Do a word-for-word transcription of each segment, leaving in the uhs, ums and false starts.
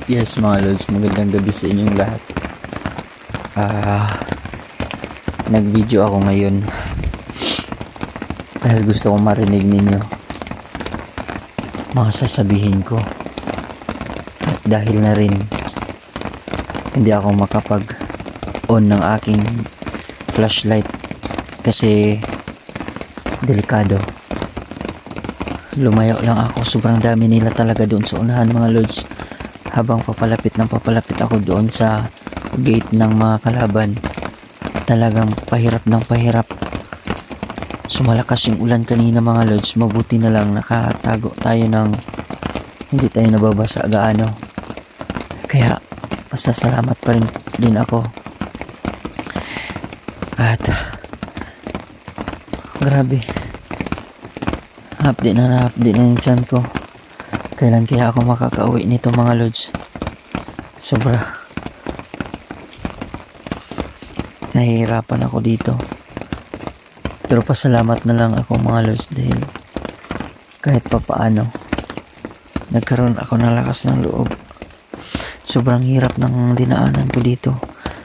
Yes mga lods, magandang gabi sa inyong lahat. Ah, nag-video ako ngayon dahil gusto kong marinig ninyo mga sasabihin ko. At dahil na rin hindi ako makapag-on ng aking flashlight kasi delikado. Lumayo lang ako, sobrang dami nila talaga doon sa unahan mga lods. Habang papalapit ng papalapit ako doon sa gate ng mga kalaban, talagang pahirap ng pahirap. Sumalakas yung ulan kanina mga lods, mabuti na lang nakatago tayo ng hindi tayo nababasa gaano. Kaya pasasalamat pa rin din ako. At grabe, update na na-update na yung chan ko. Kailan kaya ako makakauwi nito mga lods? Sobra nahihirapan ako dito, pero pasalamat na lang ako mga lods dahil kahit pa paano nagkaroon ako ng lakas ng loob. Sobrang hirap ng dinaanan ko dito.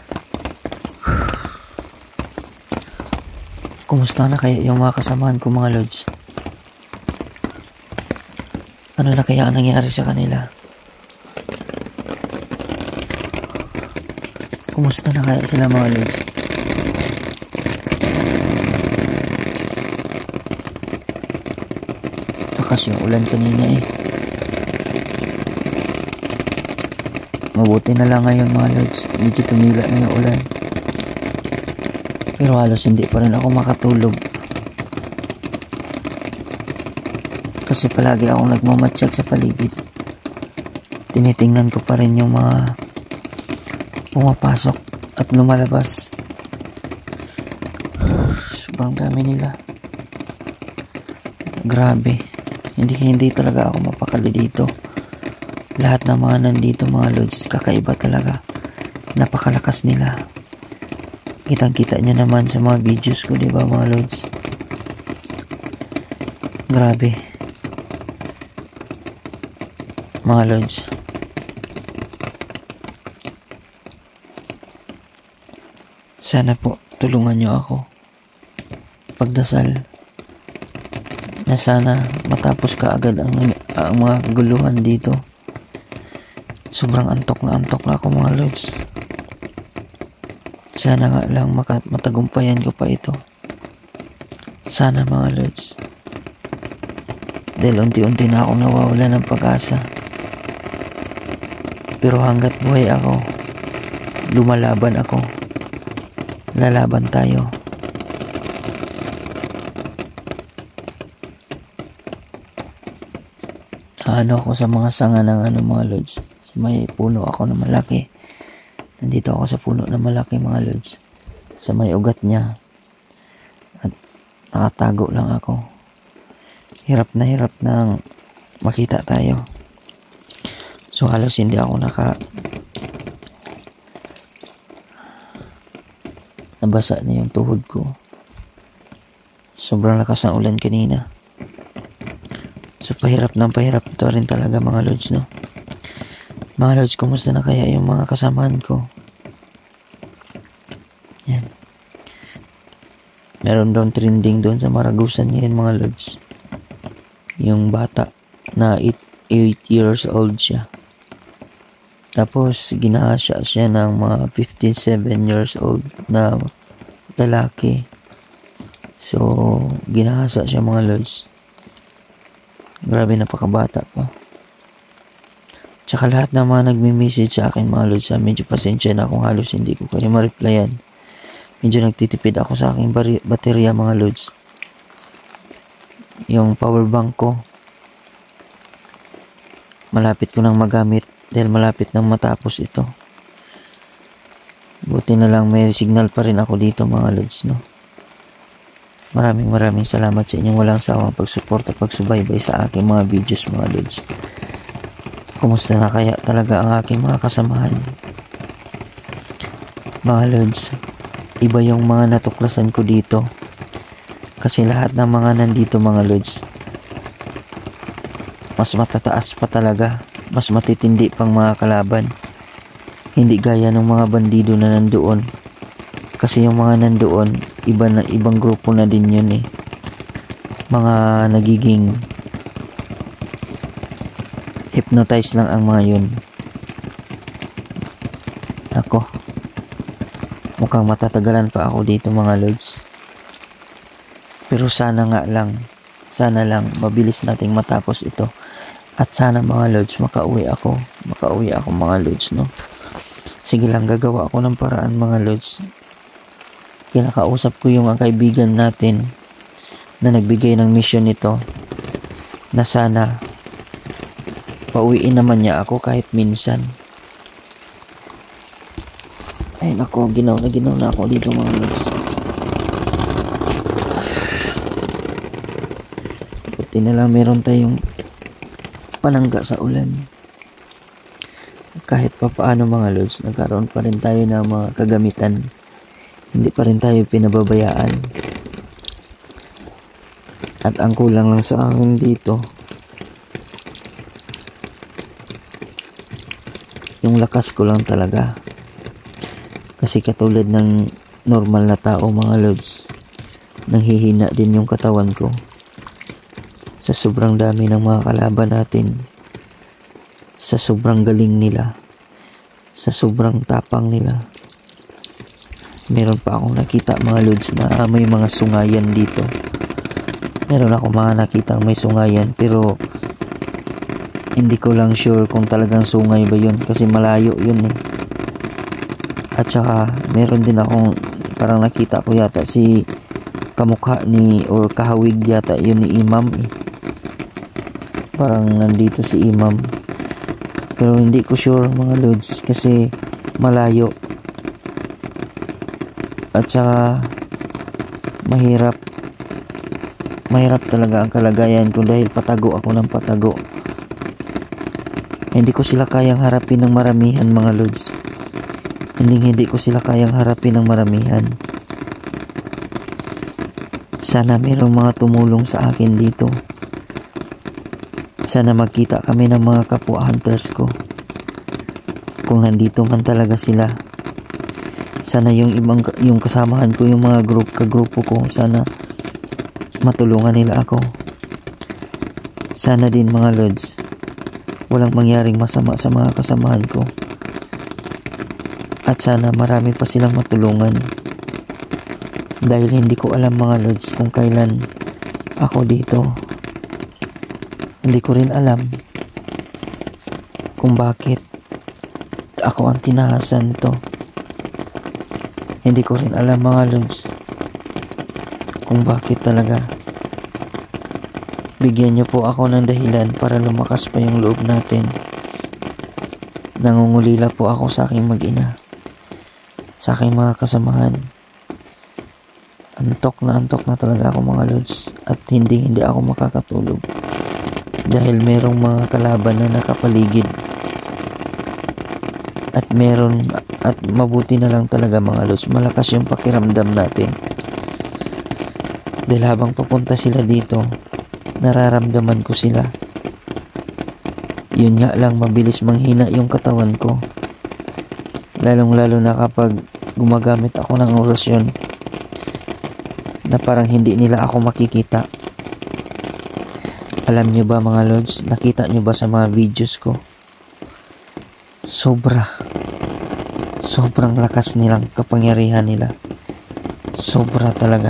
Kumusta na kaya yung mga kasamahan ko mga lods? Ano na kaya ang nangyari sa kanila? Kumusta na kaya sila mga lods? Lakas yung ulan kanina eh. Mabuti na lang ngayon mga lods, medyo tumila na yung ulan. Pero halos hindi pa rin ako makatulog. Kasi palagi akong nagmamatsyag sa paligid. Tinitingnan ko pa rin yung mga pumapasok at lumalabas. Sobrang dami nila. Grabe. Hindi hindi talaga ako mapakali dito. Lahat ng mga nandito mga lods, kakaiba talaga. Napakalakas nila. Kitang-kita nyo naman sa mga videos ko, diba mga lods? Grabe. Mga lods, sana po tulungan nyo ako. Pagdasal na sana matapos kaagad ang, ang mga guluhan dito. Sobrang antok na antok na ako mga lods. Sana nga lang makat matagumpayan ko pa ito. Sana mga lods, dahil unti-unti na akong nawawala ng pag-asa. Pero hanggat buhay ako, lumalaban ako. Lalaban tayo. Ano ako sa mga sanga ng ano mga lods. Sa may puno ako na malaki. Nandito ako sa puno na malaki mga lods. Sa may ugat niya. At nakatago lang ako. Hirap na hirap nang makita tayo. So halos hindi ako naka nabasa na yung tuhod ko. Sobrang lakas ng ulan kanina. So pahirap ng pahirap ito rin talaga mga lods, no? Mga lods, kumusta na kaya yung mga kasamahan ko? Yan. Meron doon trending doon sa Maragusan ngayon mga lods. Yung bata na eight years old siya. Tapos ginahasya siya ng mga fifty-seven years old na lalaki. So ginahasa siya mga lods. Grabe, napakabata pa. Tsaka lahat ng mga nagme-message sa akin mga lods, medyo pasensya na kung halos hindi ko kayo ma-replyan. Medyo nagtitipid ako sa aking baterya mga lods. Yung power bank ko, malapit ko nang magamit dahil malapit nang matapos ito. Buti na lang may signal pa rin ako dito mga lods, no? Maraming maraming salamat sa inyong walang sawang pagsuporta, pagsubaybay sa aking mga videos mga lods. Kumusta na kaya talaga ang aking mga kasamahan? Mga lods, iba yung mga natuklasan ko dito. Kasi lahat ng mga nandito mga lods, mas matataas pa talaga mas matitindi pang mga kalaban. Hindi gaya ng mga bandido na nandoon. Kasi yung mga nandoon, iba na, ibang grupo na din yun eh. Mga nagiging hypnotize lang ang mga yun. Ako, mukhang matatagalan pa ako dito mga lods. Pero sana nga lang, sana lang mabilis nating matapos ito. At sana mga lods, makauwi ako. Makauwi ako mga lods, no? Sige lang, gagawa ako ng paraan mga lods. Kinakausap ko yung kaibigan natin na nagbigay ng mission nito, na sana pauwiin naman niya ako kahit minsan. Ay nako, ginaw na ginaw na ako dito mga lods. Buti na lang meron tayong panangga sa ulan. Kahit pa paano mga lods, nagkaroon pa rin tayo ng mga kagamitan. Hindi pa rin tayo pinababayaan. At ang kulang lang sa akin dito, yung lakas ko lang talaga. Kasi katulad ng normal na tao mga lods, nanghihina din yung katawan ko sa sobrang dami ng mga kalaban natin, sa sobrang galing nila, sa sobrang tapang nila. Meron pa akong nakita mga lods na may mga sungayan dito. Meron ako mga nakita may sungayan, pero hindi ko lang sure kung talagang sungay ba yun kasi malayo yun eh. At saka meron din akong parang nakita ko yata si kamukha ni or kahawig yata yun ni Imam eh. Parang nandito si Imam, pero hindi ko sure mga lods kasi malayo. At saka mahirap mahirap talaga ang kalagayan ko dahil patago ako ng patago. Hindi ko sila kayang harapin ng maramihan mga lods. Hindi hindi ko sila kayang harapin ng maramihan. Sana mayroong mga tumulong sa akin dito. Sana magkita kami ng mga kapwa hunters ko. Kung nandito man talaga sila. Sana yung ibang yung kasamahan ko, yung mga group kagrupo ko, sana matulungan nila ako. Sana din mga lods, walang mangyaring masama sa mga kasamahan ko. At sana marami pa silang matulungan. Dahil hindi ko alam mga lods kung kailan ako dito. Hindi ko rin alam kung bakit ako ang tinahasan to. Hindi ko rin alam mga lods kung bakit talaga. Bigyan niyo po ako ng dahilan para lumakas pa yung loob natin. Nangungulila po ako sa aking mag-ina, sa aking mga kasamahan. Antok na antok na talaga ako mga lods, at hindi hindi ako makakatulog dahil merong mga kalaban na nakapaligid. At meron at mabuti na lang talaga mga lods, malakas yung pakiramdam natin. Dahil habang papunta sila dito, nararamdaman ko sila. Yun nga lang, mabilis manghina yung katawan ko. Lalong lalo na kapag gumagamit ako ng orasyon na parang hindi nila ako makikita. Alam nyo ba mga lods, nakita nyo ba sa mga videos ko? Sobra. Sobrang lakas nilang kapangyarihan nila. Sobra talaga.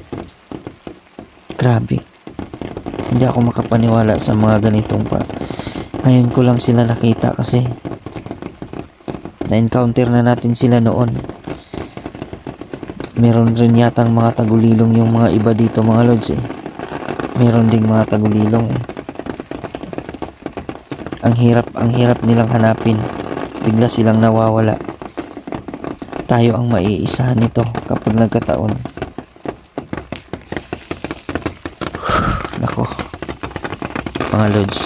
Grabe. Hindi ako makapaniwala sa mga ganitong pa. Ngayon ko lang sila nakita kasi na-encounter na natin sila noon. Meron rin yatang mga tagulilong yung mga iba dito mga lods eh. Meron ding mga tagulilong eh. Ang hirap, ang hirap nilang hanapin. Bigla silang nawawala. Tayo ang maiisahan nito kapag nagkataon. Nako, mga lods,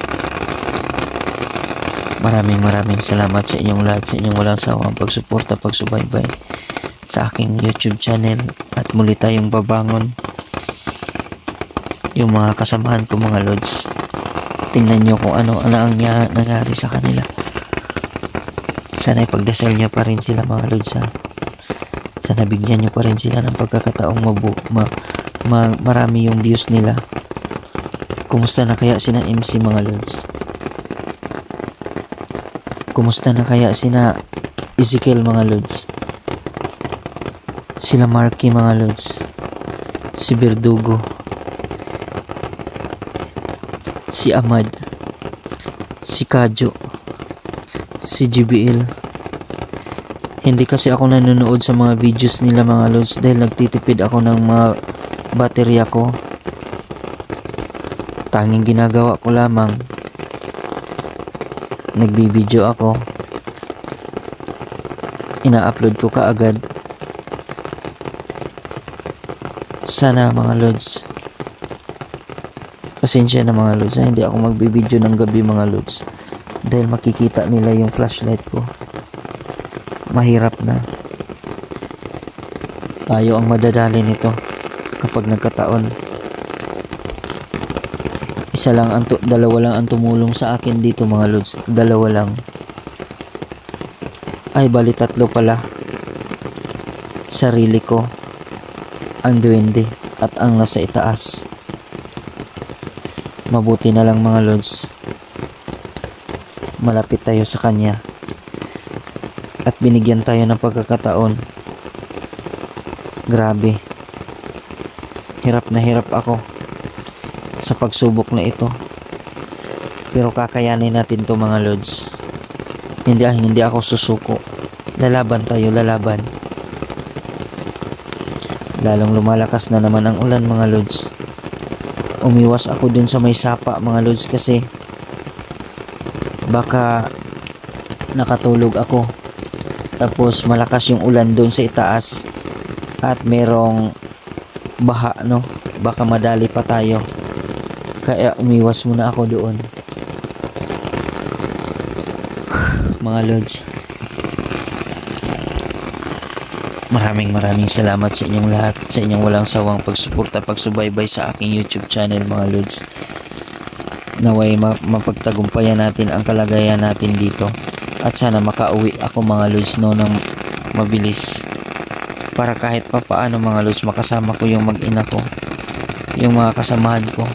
maraming maraming salamat sa inyong lahat, sa inyong walang sawang pagsuporta, pagsubaybay sa aking YouTube channel. At muli tayong babangon yung mga kasamahan ko mga lods. tingnan nyo kung ano, ano ang nya, nangyari sa kanila. Sana ipagdasal nyo pa rin sila mga lods ha. Sana bigyan nyo pa rin sila ng pagkakataong mabu ma, ma, marami yung views nila. Kumusta na kaya sina M C mga lods? Kumusta na kaya sina Ezekiel mga lods? Sila Marky mga lods? Si Verdugo, si Ahmad, si Kajo, si G B L. Hindi kasi ako nanonood sa mga videos nila mga lods dahil nagtitipid ako ng mga baterya ko. Tanging ginagawa ko lamang, nagbibideo ako, ina-upload ko kaagad. Sana mga lods, pasensya na mga lods, hindi ako magbibideo ng gabi mga lods dahil makikita nila yung flashlight ko. Mahirap na. Tayo ang madadali nito kapag nagkataon. Isa lang ang dalawa lang ang tumulong sa akin dito mga lods. Dalawa lang. Ay bali tatlo pala. Sarili ko, ang duwende, at ang nasa itaas. Mabuti na lang mga lods, malapit tayo sa kanya at binigyan tayo ng pagkakataon. Grabe, hirap na hirap ako sa pagsubok na ito, pero kakayanin natin to mga lods. Hindi, hindi ako susuko. Lalaban tayo, lalaban. Lalong lumalakas na naman ang ulan mga lods. Umiwas ako dun sa may sapa mga lods kasi baka nakatulog ako tapos malakas yung ulan dun sa itaas at merong baha, no? Baka madali pa tayo, kaya umiwas muna ako doon mga lods. Maraming maraming salamat sa inyong lahat, sa inyong walang sawang pagsuporta, pagsubaybay sa aking YouTube channel mga lods. Naway ma mapagtagumpayan natin ang kalagayan natin dito at sana makauwi ako mga lods no ng mabilis para kahit pa paano mga lods makasama ko yung mag-ina ko, yung mga kasamahan ko.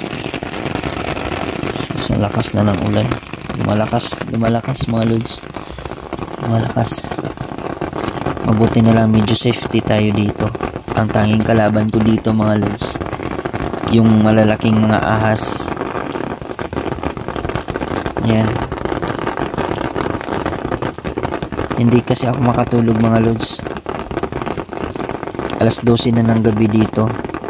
Sa lakas na ng ulan, lumalakas, lumalakas mga lods, lumalakas. Mabuti na lang medyo safety tayo dito. Ang tanging kalaban ko dito mga lods, yung malalaking mga ahas. Yan. Hindi kasi ako makatulog mga lods. Alas dose na ng gabi dito.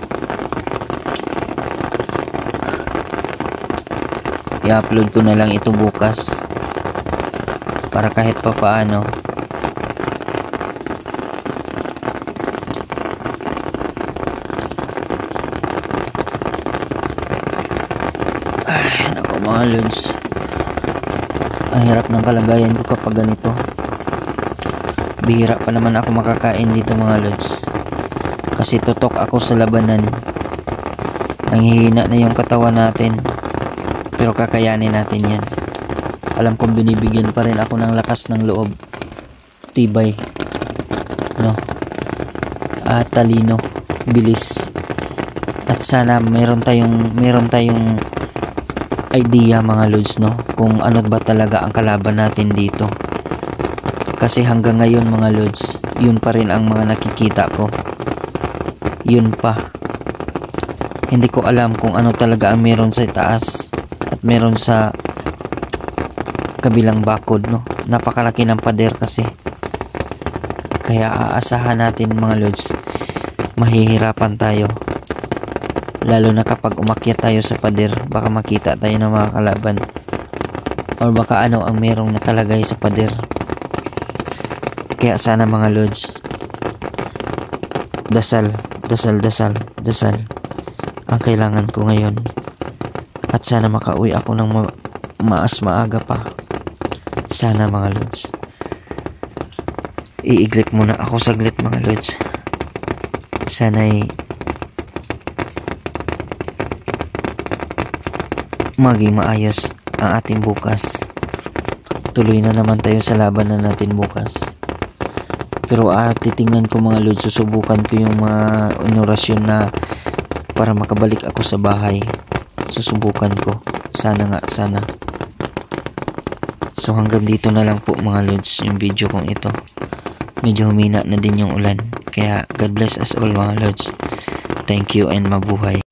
I-upload ko na lang ito bukas para kahit pa paano mga lods. Ang hirap ng kalagayan ko kapag ganito. Bihira pa naman ako makakain dito mga lods kasi tutok ako sa labanan. Nanghihina na yung katawan natin pero kakayanin natin yan. Alam kong binibigyan pa rin ako ng lakas ng loob, tibay, no, at talino, bilis, at sana meron tayong meron tayong idea mga lods, no, kung ano ba talaga ang kalaban natin dito. Kasi hanggang ngayon mga lods, yun pa rin ang mga nakikita ko. Yun pa. Hindi ko alam kung ano talaga ang meron sa taas at meron sa kabilang bakod, no. Napakalaki ng pader kasi. Kaya aasahan natin mga lods, mahihirapan tayo. Lalo na kapag umakyat tayo sa pader, baka makita tayo ng mga kalaban. Or baka ano ang merong nakalagay sa pader. Kaya sana mga lods, dasal, dasal, dasal, dasal ang kailangan ko ngayon. At sana makauwi ako ng ma maas maaga pa. Sana mga lods. I-iglip muna ako saglit mga lods. Sana'y maging maayos ang ating bukas. Tuloy na naman tayo sa laban na natin bukas. Pero ah, titingnan ko mga lods, susubukan ko yung mga onorasyon na para makabalik ako sa bahay. Susubukan ko. Sana nga, sana. So hanggang dito na lang po mga lods yung video kong ito. Medyo humina na din yung ulan. Kaya God bless us all mga lods. Thank you and mabuhay.